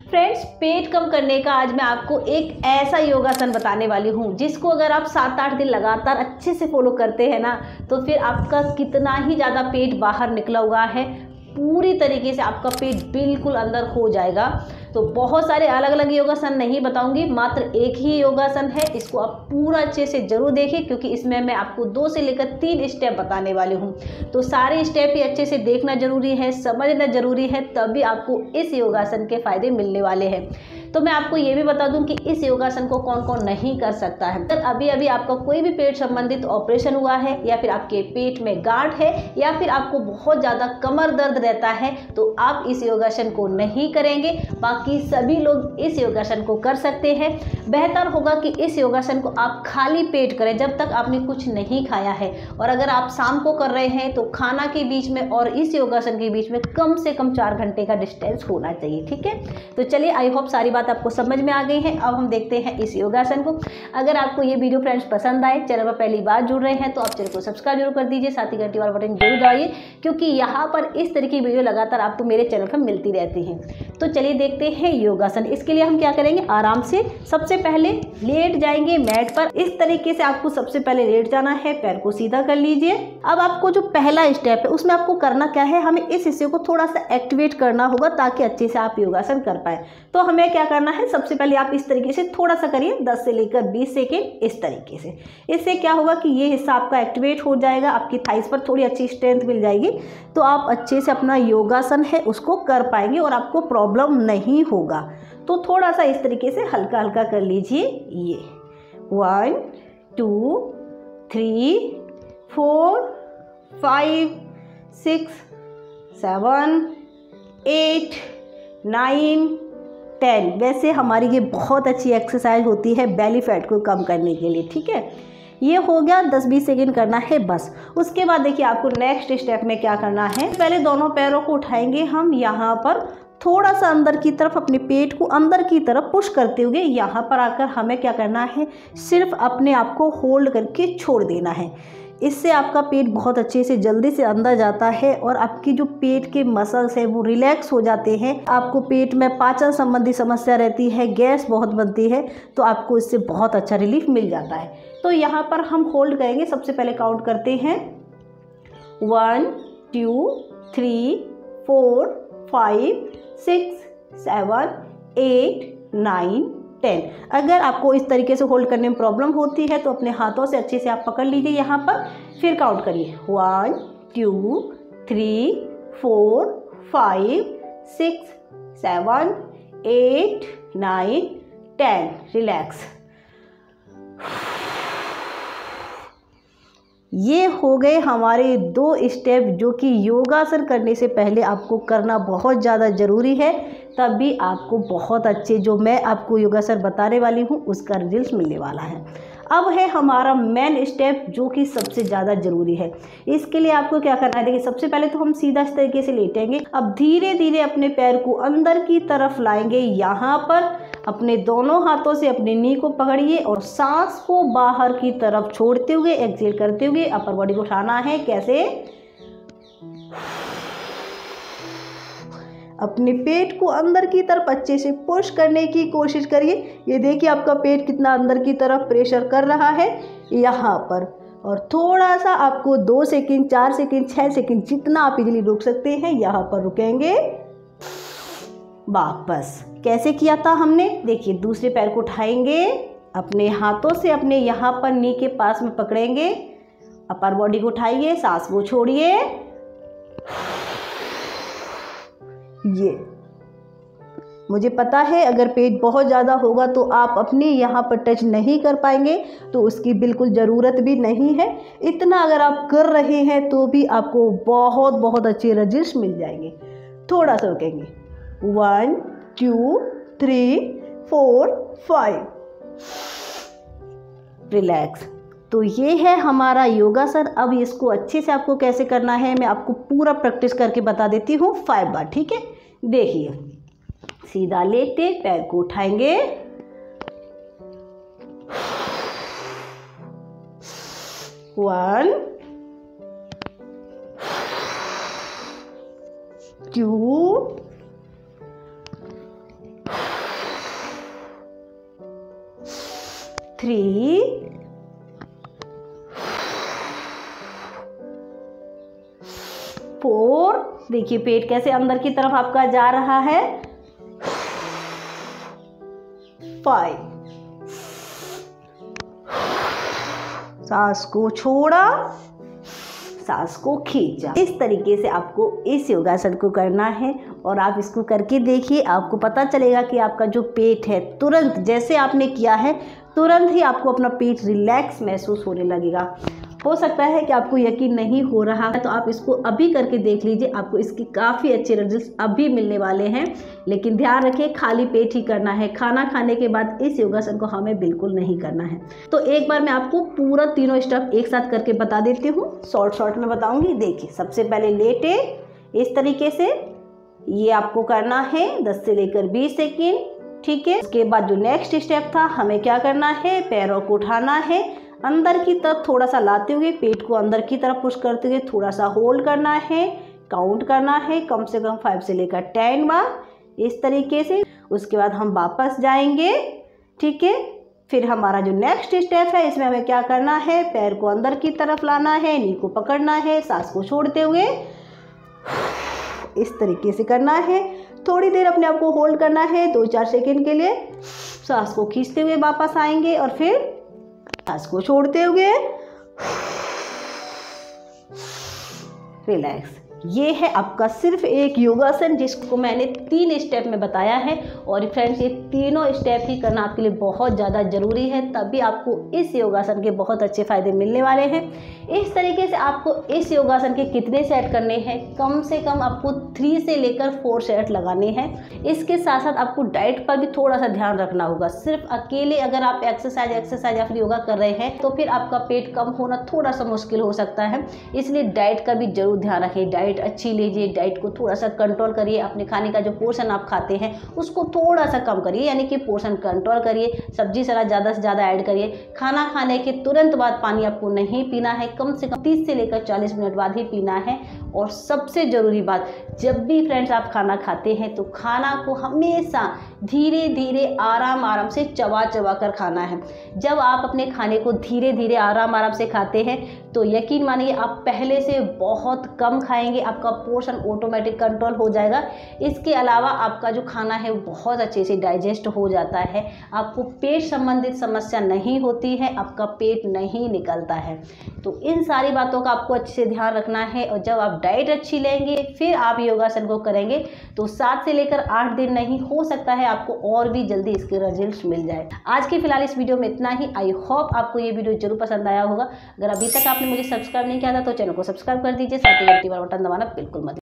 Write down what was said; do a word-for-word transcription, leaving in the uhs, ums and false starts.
Friends, पेट कम करने का आज मैं आपको एक ऐसा योगासन बताने वाली हूँ जिसको अगर आप सात आठ दिन लगातार अच्छे से फॉलो करते हैं ना, तो फिर आपका कितना ही ज़्यादा पेट बाहर निकला हुआ है, पूरी तरीके से आपका पेट बिल्कुल अंदर हो जाएगा। तो बहुत सारे अलग अलग योगासन नहीं बताऊंगी, मात्र एक ही योगासन है। इसको आप पूरा अच्छे से जरूर देखें क्योंकि इसमें मैं आपको दो से लेकर तीन स्टेप बताने वाली हूँ। तो सारे स्टेप ही अच्छे से देखना जरूरी है, समझना जरूरी है, तभी आपको इस योगासन के फायदे मिलने वाले हैं। तो मैं आपको ये भी बता दूं कि इस योगासन को कौन कौन नहीं कर सकता है। अगर अभी अभी आपका कोई भी पेट संबंधित ऑपरेशन हुआ है, या फिर आपके पेट में गांठ है, या फिर आपको बहुत ज़्यादा कमर दर्द रहता है, तो आप इस योगासन को नहीं करेंगे। बाकी सभी लोग इस योगासन को कर सकते हैं। बेहतर होगा कि इस योगासन को आप खाली पेट करें जब तक आपने कुछ नहीं खाया है। और अगर आप शाम को कर रहे हैं तो खाना के बीच में और इस योगासन के बीच में कम से कम चार घंटे का डिस्टेंस होना चाहिए। ठीक है, तो चलिए, आई होप सारी बात आपको समझ में आ गई है। अब हम देखते हैं इस योगासन को। अगर आपको ये वीडियो फ्रेंड्स पसंद आए, चैनल पर पहली बार जुड़ रहे हैं तो आप चैनल को सब्सक्राइब जरूर कर दीजिए, साथ ही घंटी वाला बटन जरूर दबाइए क्योंकि यहाँ पर इस तरह की वीडियो लगातार आपको मेरे चैनल पर मिलती रहती है। तो चलिए देखते हैं योगासन। इसके लिए हम क्या करेंगे, आराम से सबसे पहले लेट जाएंगे मैट पर। इस तरीके से आपको सबसे पहले लेट जाना है, पैर को सीधा कर लीजिए। अब आपको जो पहला स्टेप है उसमें आपको करना क्या है, हमें इस हिस्से को थोड़ा सा एक्टिवेट करना होगा ताकि अच्छे से आप योगासन कर पाए। तो हमें क्या करना है, सबसे पहले आप इस तरीके से थोड़ा सा करिए, दस से लेकर बीस सेकेंड इस तरीके से। इससे क्या होगा कि ये हिस्सा आपका एक्टिवेट हो जाएगा, आपकी थाइस पर थोड़ी अच्छी स्ट्रेंथ मिल जाएगी, तो आप अच्छे से अपना योगासन है उसको कर पाएंगे और आपको प्रॉब्लम नहीं होगा। तो थोड़ा सा इस तरीके से हल्का हल्का कर लीजिए। ये one two three four five six seven eight nine ten. वैसे हमारी ये बहुत अच्छी एक्सरसाइज होती है बेली फैट को कम करने के लिए। ठीक है, ये हो गया, दस बीस सेकेंड करना है बस। उसके बाद देखिए आपको नेक्स्ट स्टेप में क्या करना है, पहले दोनों पैरों को उठाएंगे हम यहाँ पर थोड़ा सा अंदर की तरफ, अपने पेट को अंदर की तरफ पुश करते हुए यहाँ पर आकर हमें क्या करना है, सिर्फ अपने आप को होल्ड करके छोड़ देना है। इससे आपका पेट बहुत अच्छे से जल्दी से अंदर जाता है और आपकी जो पेट के मसल्स हैं वो रिलैक्स हो जाते हैं। आपको पेट में पाचन संबंधी समस्या रहती है, गैस बहुत बनती है, तो आपको इससे बहुत अच्छा रिलीफ मिल जाता है। तो यहाँ पर हम होल्ड करेंगे, सबसे पहले काउंट करते हैं, one two three four five six seven eight nine ten. अगर आपको इस तरीके से होल्ड करने में प्रॉब्लम होती है तो अपने हाथों से अच्छे से आप पकड़ लीजिए यहाँ पर, फिर काउंट करिए, one two three four five six seven eight nine ten. Relax. ये हो गए हमारे दो स्टेप जो कि योगासन करने से पहले आपको करना बहुत ज़्यादा ज़रूरी है, तभी आपको बहुत अच्छे जो मैं आपको योगासन बताने वाली हूँ उसका रिजल्ट मिलने वाला है। अब है हमारा मेन स्टेप जो कि सबसे ज़्यादा ज़रूरी है। इसके लिए आपको क्या करना है, देखिए सबसे पहले तो हम सीधा इस तरीके से लेटेंगे। अब धीरे धीरे अपने पैर को अंदर की तरफ लाएंगे, यहाँ पर अपने दोनों हाथों से अपने नी को पकड़िए और सांस को बाहर की तरफ छोड़ते हुए एक्सहेल करते हुए अपर बॉडी को उठाना है। कैसे, अपने पेट को अंदर की तरफ अच्छे से पुश करने की कोशिश करिए। ये देखिए आपका पेट कितना अंदर की तरफ प्रेशर कर रहा है यहाँ पर। और थोड़ा सा आपको दो सेकंड, चार सेकंड, छः सेकंड, जितना आप इजीली रुक सकते हैं यहाँ पर रुकेंगे। वापस कैसे किया था हमने, देखिए दूसरे पैर को उठाएंगे, अपने हाथों से अपने यहाँ पर नी के पास में पकड़ेंगे, अपर बॉडी को उठाइए, सांस को छोड़िए। ये मुझे पता है अगर पेट बहुत ज़्यादा होगा तो आप अपने यहाँ पर टच नहीं कर पाएंगे, तो उसकी बिल्कुल ज़रूरत भी नहीं है। इतना अगर आप कर रहे हैं तो भी आपको बहुत बहुत अच्छे रिजल्ट्स मिल जाएंगे। थोड़ा सा रुकेंगे, one two three four five. Relax. तो ये है हमारा योगासन। अब इसको अच्छे से आपको कैसे करना है मैं आपको पूरा प्रैक्टिस करके बता देती हूँ फाइव बार। ठीक है, देखिए सीधा लेटे पैर को उठाएंगे, वन टू थ्री, फोर, देखिए पेट कैसे अंदर की तरफ आपका जा रहा है, फाइव, सांस को छोड़ा, सांस को खींचा। इस तरीके से आपको इस योगासन को करना है और आप इसको करके देखिए, आपको पता चलेगा कि आपका जो पेट है तुरंत जैसे आपने किया है तुरंत ही आपको अपना पेट रिलैक्स महसूस होने लगेगा। हो सकता है कि आपको यकीन नहीं हो रहा है तो आप इसको अभी करके देख लीजिए, आपको इसके काफ़ी अच्छे रिजल्ट्स अभी मिलने वाले हैं। लेकिन ध्यान रखिए खाली पेट ही करना है, खाना खाने के बाद इस योगासन को हमें बिल्कुल नहीं करना है। तो एक बार मैं आपको पूरा तीनों स्टेप एक साथ करके बता देती हूँ, शॉर्ट शॉर्ट में बताऊँगी। देखिए सबसे पहले लेटे इस तरीके से, ये आपको करना है दस से लेकर बीस सेकेंड, ठीक है। उसके बाद जो नेक्स्ट स्टेप था, हमें क्या करना है, पैरों को उठाना है, अंदर की तरफ थोड़ा सा लाते हुए पेट को अंदर की तरफ पुश करते हुए थोड़ा सा होल्ड करना है, काउंट करना है कम से कम फाइव से लेकर टेन बार इस तरीके से। उसके बाद हम वापस जाएंगे, ठीक है। फिर हमारा जो नेक्स्ट स्टेप है इसमें हमें क्या करना है, पैर को अंदर की तरफ लाना है, नी को पकड़ना है, सांस को छोड़ते हुए इस तरीके से करना है। थोड़ी देर अपने आप को होल्ड करना है, दो चार सेकेंड के लिए, सांस को खींचते हुए वापस आएंगे और फिर सांस को छोड़ते हुए रिलैक्स। ये है आपका सिर्फ एक योगासन जिसको मैंने तीन स्टेप में बताया है। और फ्रेंड्स ये तीनों स्टेप ही करना आपके लिए बहुत ज़्यादा ज़रूरी है, तभी आपको इस योगासन के बहुत अच्छे फ़ायदे मिलने वाले हैं। इस तरीके से आपको इस योगासन के कितने सेट करने हैं, कम से कम आपको थ्री से लेकर फोर सेट लगाने हैं। इसके साथ साथ आपको डाइट पर भी थोड़ा सा ध्यान रखना होगा। सिर्फ अकेले अगर आप एक्सरसाइज एक्सरसाइज या फिर योगा कर रहे हैं तो फिर आपका पेट कम होना थोड़ा सा मुश्किल हो सकता है, इसलिए डाइट का भी जरूर ध्यान रखें। डाइट अच्छी लीजिए, डाइट को थोड़ा सा कंट्रोल करिए, अपने खाने का जो पोर्शन आप खाते हैं उसको थोड़ा सा कम करिए, यानी कि पोर्शन कंट्रोल करिए, सब्जी सलाद ज़्यादा से ज़्यादा ऐड करिए। खाना खाने के तुरंत बाद पानी आपको नहीं पीना है, कम से कम तीस से लेकर चालीस मिनट बाद ही पीना है। और सबसे ज़रूरी बात, जब भी फ्रेंड्स आप खाना खाते हैं तो खाना को हमेशा धीरे धीरे आराम आराम से चबा चबा कर खाना है। जब आप अपने खाने को धीरे धीरे आराम आराम से खाते हैं तो यकीन मानिए आप पहले से बहुत कम खाएंगे, आपका पोर्शन ऑटोमेटिक कंट्रोल हो जाएगा। इसके अलावा आपका जो खाना है वो बहुत अच्छे से डाइजेस्ट हो जाता है, आपको पेट संबंधित समस्या नहीं होती है, आपका पेट नहीं निकलता है। तो इन सारी बातों का आपको अच्छे से ध्यान रखना है। और जब आप डाइट अच्छी लेंगे फिर आप योगासन को करेंगे तो सात से लेकर आठ दिन नहीं, हो सकता है आपको और भी जल्दी इसके रिजल्ट्स मिल जाए। आज के फिलहाल इस वीडियो में इतना ही। आई होप आपको ये वीडियो जरूर पसंद आया होगा। अगर अभी तक आपने मुझे सब्सक्राइब नहीं किया था तो चैनल को सब्सक्राइब कर दीजिए, साथ ही घंटी वाला बटन दबाना बिल्कुल मत